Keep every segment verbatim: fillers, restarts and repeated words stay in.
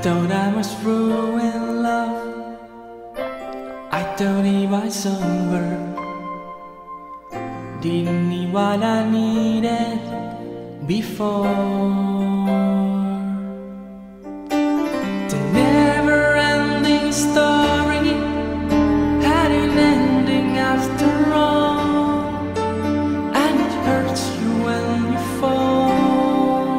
thought I was through in love. I thought it was over. Didn't need what I needed before. The never-ending story had an ending after all, and it hurts you when you fall.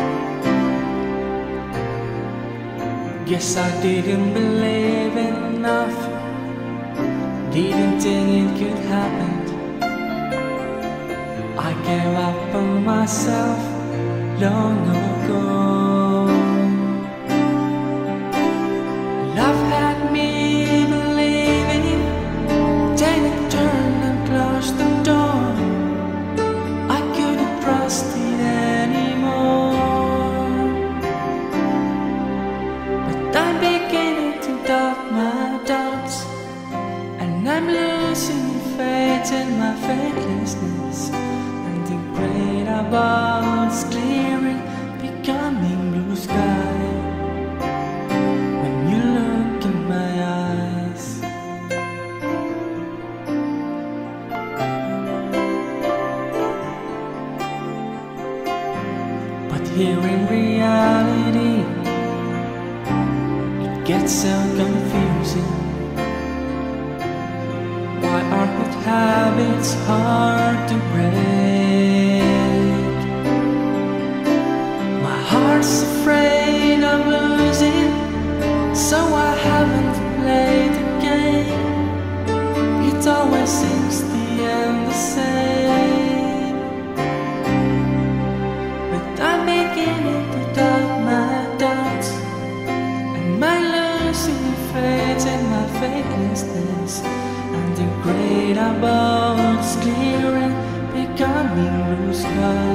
Guess I didn't believe enough, didn't think it could happen. I gave up on myself long ago. Love had me believing, then it turned and closed the door. I couldn't trust it anymore. But I'm beginning to doubt my doubts, and I'm losing faith in my faithlessness. Great about clearing, becoming blue sky when you look in my eyes. But here in reality, it gets so confusing. Why are good habits hard to break? Heart's afraid of losing, so I haven't played the game. It always seems the end the same. But I'm beginning to doubt my doubts, and my losing faith in my faithlessness, and the great about's clearing, becoming blue sky.